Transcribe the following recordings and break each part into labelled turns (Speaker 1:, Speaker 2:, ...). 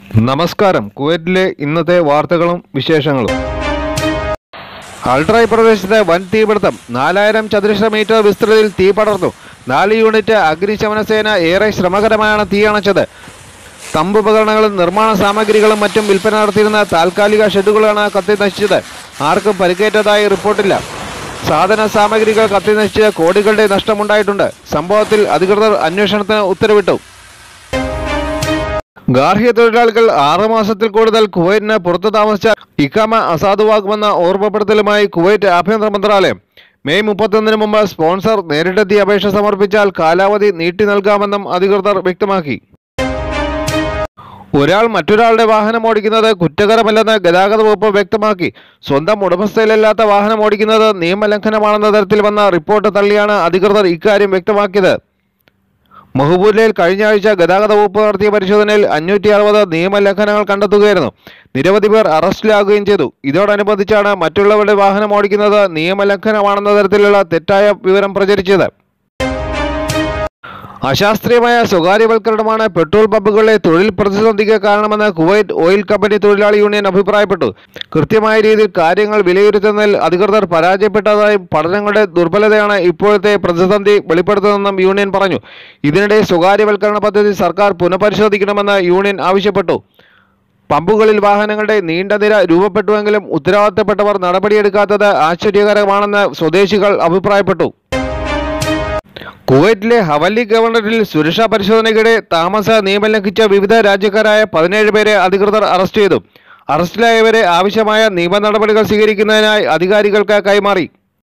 Speaker 1: നമസ്കാരം. കുവൈറ്റിലെ ഇന്നത്തെ വാർത്തകളും വിശേഷങ്ങളും. അൾട്രായ് പ്രദേശത്ത് വൻ തീപിടുത്തം. 4000 ചതുരശ്ര മീറ്റർ വിസ്തൃതിയിൽ തീ പടർന്നു. 4 യൂണിറ്റ് അഗ്നിശമന സേന ഏറെ ശ്രമകരമായാണ് തീ അണച്ചത്. തമ്പുപകരണങ്ങളും നിർമ്മാണ സാമഗ്രികളും മറ്റും വിൽപ്പന നടത്തിയിരുന്ന താൽക്കാലിക ഷെഡുകളാണ് കത്തി നശിച്ചത്. ആർക്കും പരിക്കേറ്റതായി റിപ്പോർട്ടില്ല. സാധന സാമഗ്രികൾ കത്തി നശിച്ച് കോടികളുടെ നഷ്ടമുണ്ടായിട്ടുണ്ട്. സംഭവത്തിൽ അധികൃതർ അന്വേഷണത്തിന് ഉത്തരവിട്ടു. ഗാർഹിക തൊഴിലാളികൾ 6 മാസത്തിൽ കൂടുതൽ കുവൈറ്റിന് പുറത്തു താമസിച്ച ഇഖാമ അസാധുവാകുമെന്ന ഓർമ്മപ്പെടുത്തലുമായി കുവൈറ്റ് ആഭ്യന്തര മന്ത്രാലയം. മെയ് 31 മുമ്പ് സ്പോൺസർ നേരിട്ടെത്തി അപേക്ഷ സമർപ്പിച്ചാൽ കാലാവധി നീട്ടി നൽകാമെന്നും അധികൃതർ വ്യക്തമാക്കി. ഒരാൾ മറ്റൊരാളുടെ വാഹനം ഓടിക്കുന്നത് കുറ്റകരമല്ലെന്ന് ഗതാഗത വകുപ്പ് വ്യക്തമാക്കി. സ്വന്തം ഉടമസ്ഥയിലല്ലാത്ത വാഹനം ഓടിക്കുന്നത് നിയമലംഘനമാണെന്ന തരത്തിൽ വന്ന റിപ്പോർട്ട് തള്ളിയാണ് അധികൃതർ ഇക്കാര്യം വ്യക്തമാക്കിയത്. മഹബൂബിലയിൽ കഴിഞ്ഞ ആഴ്ച ഗതാഗത വകുപ്പ് നടത്തിയ പരിശോധനയിൽ 560 നിയമലംഘനങ്ങൾ കണ്ടെത്തുകയായിരുന്നു. നിരവധി പേർ അറസ്റ്റിലാകുകയും ചെയ്തു. ഇതോടനുബന്ധിച്ചാണ് മറ്റുള്ളവരുടെ വാഹനം ഓടിക്കുന്നത് നിയമലംഘനമാണെന്ന തരത്തിലുള്ള തെറ്റായ വിവരം പ്രചരിച്ചത്. അശാസ്ത്രീയമായ സ്വകാര്യവൽക്കരണമാണ് പെട്രോൾ പമ്പുകളിലെ തൊഴിൽ പ്രതിസന്ധിക്ക് കാരണമെന്ന് കുവൈറ്റ് ഓയിൽ കമ്പനി തൊഴിലാളി യൂണിയൻ അഭിപ്രായപ്പെട്ടു. കൃത്യമായ രീതിയിൽ കാര്യങ്ങൾ വിലയിരുത്തുന്നതിൽ അധികൃതർ പരാജയപ്പെട്ടതായും പഠനങ്ങളുടെ ദുർബലതയാണ് ഇപ്പോഴത്തെ പ്രതിസന്ധി വെളിപ്പെടുത്തുന്നതെന്നും യൂണിയൻ പറഞ്ഞു. ഇതിനിടെ സ്വകാര്യവൽക്കരണ പദ്ധതി സർക്കാർ പുനഃപരിശോധിക്കണമെന്ന് യൂണിയൻ ആവശ്യപ്പെട്ടു. പമ്പുകളിൽ വാഹനങ്ങളുടെ നീണ്ട നിര രൂപപ്പെട്ടുവെങ്കിലും ഉത്തരവാദിത്തപ്പെട്ടവർ നടപടിയെടുക്കാത്തത് ആശ്ചര്യകരമാണെന്ന് സ്വദേശികൾ അഭിപ്രായപ്പെട്ടു. കുവൈറ്റിലെ ഹവല്ലി ഗവർണറിൽ സുരക്ഷാ പരിശോധനയ്ക്കിടെ താമസ നിയമം ലംഘിച്ച വിവിധ രാജ്യക്കാരായ 17 പേരെ അധികൃതർ അറസ്റ്റ് ചെയ്തു. അറസ്റ്റിലായവരെ ആവശ്യമായ നിയമ നടപടികൾ സ്വീകരിക്കുന്നതിനായി അധികാരികൾക്ക് കൈമാറി.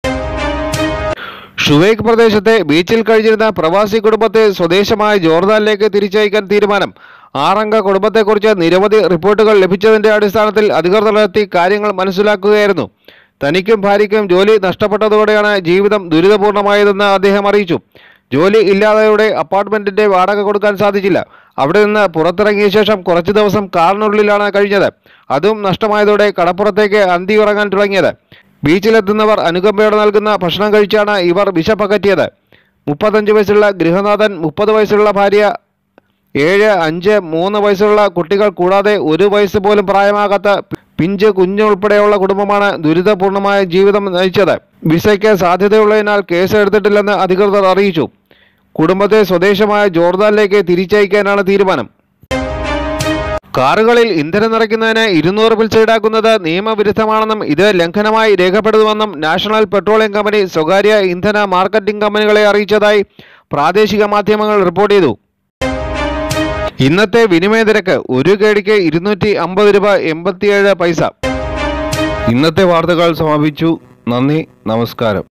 Speaker 1: ഷുവൈക്ക് പ്രദേശത്തെ ബീച്ചിൽ കഴിഞ്ഞിരുന്ന പ്രവാസി കുടുംബത്തെ സ്വദേശമായ ജോർദാനിലേക്ക് തിരിച്ചയക്കാൻ തീരുമാനം. 6 അംഗ കുടുംബത്തെക്കുറിച്ച് നിരവധി റിപ്പോർട്ടുകൾ ലഭിച്ചതിന്റെ അടിസ്ഥാനത്തിൽ അധികൃതരെത്തി കാര്യങ്ങൾ മനസ്സിലാക്കുകയായിരുന്നു. തനിക്കും ഭാര്യയ്ക്കും ജോലി നഷ്ടപ്പെട്ടതോടെയാണ് ജീവിതം ദുരിതപൂർണമായതെന്ന് അദ്ദേഹം അറിയിച്ചു. ജോലി ഇല്ലാതെയോടെ അപ്പാർട്ട്മെന്റിന്റെ വാടക കൊടുക്കാൻ സാധിച്ചില്ല. അവിടെ നിന്ന് പുറത്തിറങ്ങിയ ശേഷം കുറച്ചു ദിവസം കാറിനുള്ളിലാണ് കഴിഞ്ഞത്. അതും നഷ്ടമായതോടെ കടപ്പുറത്തേക്ക് അന്തി ഉറങ്ങാൻ തുടങ്ങിയത്. ബീച്ചിലെത്തുന്നവർ അനുകമ്പയോടെ നൽകുന്ന ഭക്ഷണം കഴിച്ചാണ് ഇവർ വിശപ്പകറ്റിയത്. 35 വയസ്സുള്ള ഗൃഹനാഥൻ, 30 വയസ്സുള്ള ഭാര്യ, 7, 5, 3 വയസ്സുള്ള കുട്ടികൾ കൂടാതെ 1 വയസ്സ് പോലും പ്രായമാകാത്ത പിഞ്ച് കുഞ്ഞുൾപ്പെടെയുള്ള കുടുംബമാണ് ദുരിതപൂർണമായ ജീവിതം നയിച്ചത്. വിസയ്ക്ക് സാധ്യതയുള്ളതിനാൽ കേസ് എടുത്തിട്ടില്ലെന്ന് അധികൃതർ അറിയിച്ചു. കുടുംബത്തെ സ്വദേശമായ ജോർദാനിലേക്ക് തിരിച്ചയക്കാനാണ് തീരുമാനം. കാറുകളിൽ ഇന്ധനം നിറയ്ക്കുന്നതിന് 200 പിൽസ ഈടാക്കുന്നത് നിയമവിരുദ്ധമാണെന്നും ഇത് ലംഘനമായി രേഖപ്പെടുത്തുമെന്നും നാഷണൽ പെട്രോളിയം കമ്പനി സ്വകാര്യ ഇന്ധന മാർക്കറ്റിംഗ് കമ്പനികളെ അറിയിച്ചതായി പ്രാദേശിക മാധ്യമങ്ങൾ റിപ്പോർട്ട് ചെയ്തു. ഇന്നത്തെ വിനിമയ നിരക്ക് 1 കേടിക്ക് 250 രൂപ 87 പൈസ. ഇന്നത്തെ വാർത്തകൾ സമാപിച്ചു. നന്ദി, നമസ്കാരം.